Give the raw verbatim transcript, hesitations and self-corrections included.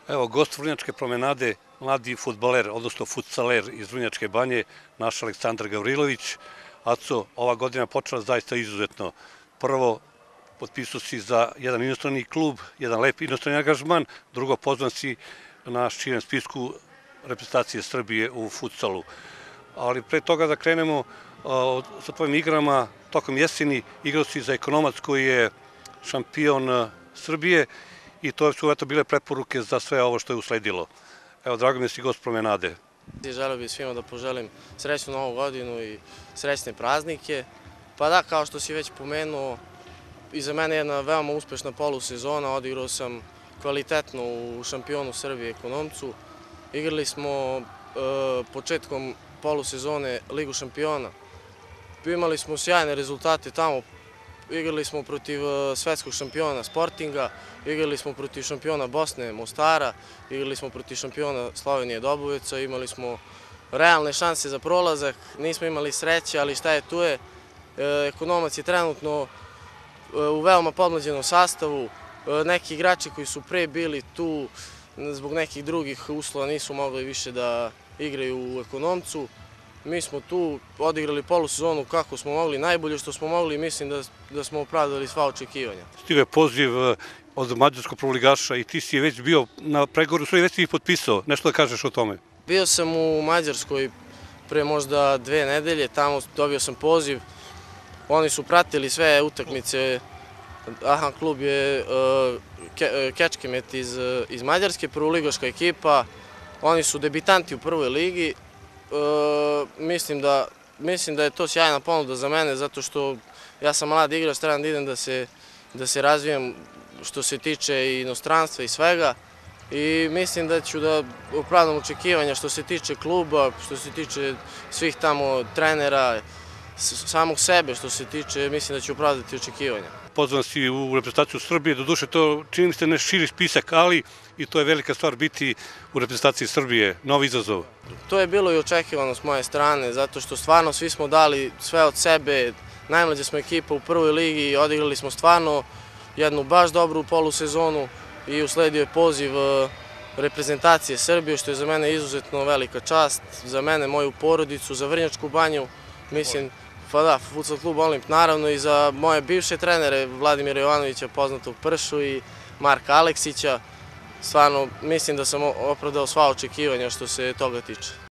Evo, gost Vrnjačke promenade, mladi fudbaler, odnosno futsaler iz Vrnjačke banje, naš Aleksandar Gavrilović. Aco, ova godina počela zaista izuzetno. Prvo, potpisao si za jedan inostrani klub, jedan lep inostrani angažman, drugo, pozvan si na širem spisku reprezentacije Srbije u futsalu. Ali pre toga da krenemo sa tvojim igrama, tokom jeseni igrao si za Ekonomac koji je šampion Srbije i to su eto bile preporuke za sve ovo što je usledilo. Evo, drago mi je si gost promenade. Želeo bih svima da poželim srećnu novu godinu i srećne praznike. Pa da, kao što si već pomenuo, iza mene je jedna veoma uspešna polusezona, odigrao sam kvalitetno u šampionu Srbije Ekonomcu. Igrali smo e, početkom polusezone Ligu šampiona. Imali smo sjajne rezultate tamo. Igrali smo protiv svetskog šampiona Sportinga, igrali smo protiv šampiona Bosne Mostara, igrali smo protiv šampiona Slovenije Doboveca, imali smo realne šanse za prolazak, nismo imali sreće, ali šta je tu je. Ekonomac je trenutno u veoma podmlađenom sastavu, neki igrači koji su pre bili tu zbog nekih drugih uslova nisu mogli više da igraju u Ekonomcu. Mi smo tu odigrali polusezonu kako smo mogli, najbolje što smo mogli i mislim da, da smo opravdali sva očekivanja. Stigao je poziv od mađarskog prvoligaša i ti si već bio na pregovoru, sve već si ih potpisao, nešto da kažeš o tome? Bio sam u Mađarskoj pre možda dve nedelje, tamo dobio sam poziv, oni su pratili sve utakmice, Ahan klub je uh, Ke, Kečkemet iz, iz Mađarske, prvoligaška ekipa, oni su debitanti u prvoj ligi. Uh, mislim, da, mislim da je to sjajna ponuda za mene zato što ja sam mlad igrač, trebam da idem da se, da se razvijem što se tiče inostranstva i svega i mislim da ću da opravdam očekivanja što se tiče kluba, što se tiče svih tamo trenera, samog sebe što se tiče, mislim da ću opravdati očekivanja. Pozvan si u reprezentaciju Srbije, doduše to čini mi se ne širi spisak, ali i to je velika stvar biti u reprezentaciji Srbije, novi izazov. To je bilo i očekivano s moje strane, zato što stvarno svi smo dali sve od sebe, najmlađa smo ekipa u prvoj ligi i odigrali smo stvarno jednu baš dobru polusezonu i usledio je poziv reprezentacije Srbije, što je za mene izuzetno velika čast, za mene, moju porodicu, za Vrnjačku banju, mislim, pa da, futsal klub Olimp, naravno i za moje bivše trenere, Vladimira Jovanovića, poznatog Pršu i Marka Aleksića. Stvarno, mislim da sam opravdao sva očekivanja što se toga tiče.